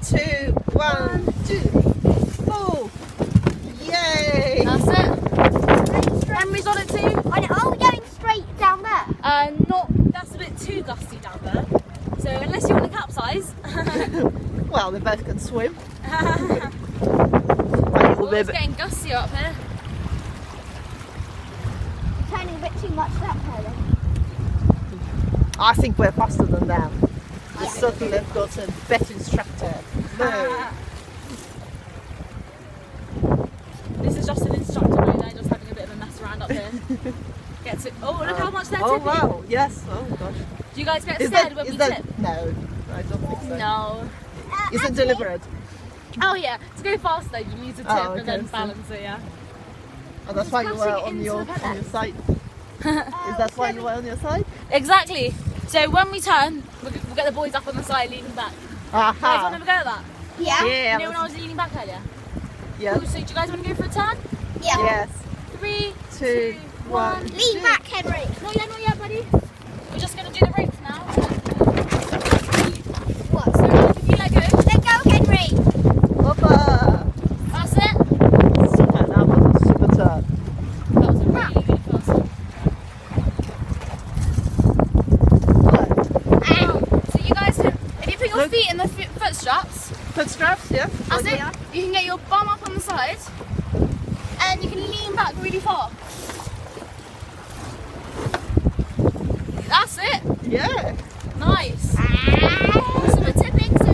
2, 1, 2. Oh! Yay! That's it. Henry's on it too. Oh, we're going straight down there. That's a bit too gusty down there. So unless you want to capsize. Well, they both can swim. Oh, it's getting gustier up here. Turning a bit too much that way then. I think we're faster than them. I certainly have got a better instructor. No. This is just an instructor right there, just having a bit of a mess around up here. Oh, look how much they're tipping. Oh wow, yes. Oh gosh. Do you guys get scared when we tip? No, I don't think so. No. Is it deliberate? Oh yeah, to go faster you need to tip Oh, okay, and then so- balance it, yeah. Oh, that's why you were Passing on into your the pedals. side. Is that why you were on your side? Exactly. So when we turn, we'll get the boys up on the side leaning back. You guys want to Aha. have a go at that? Yeah? Yeah. You know when I was leaning back earlier? Yeah. Oh, so do you guys want to go for a turn? Yeah. Yes. 3, 2, 1. Lean back, Henry. Not yet, buddy. We're just going to do the ropes now. What? So now if you let go, Let go, Henry. Hoppa. that's it. Super, that was a super turn. That was a really, really fast one. So you guys can, if you put your Look. feet in the foot straps, Foot straps, yeah? that's it. You can get your bum up on the side, and you can lean back really far. That's it. Yeah. Nice. So we're tipping.